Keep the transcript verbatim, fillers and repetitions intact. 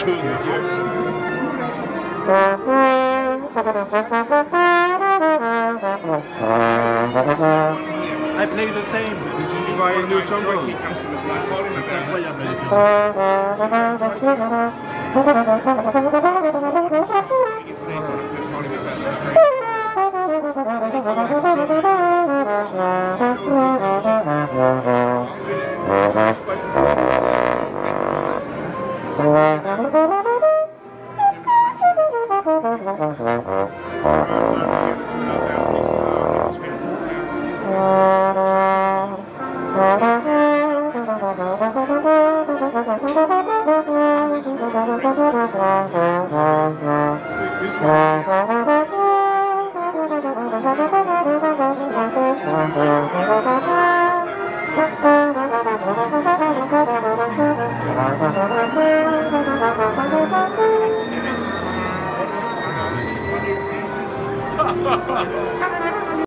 jaune. I play the same. Did you buy a new trombone? C'est incroyable, c'est ça. Ha ha ha!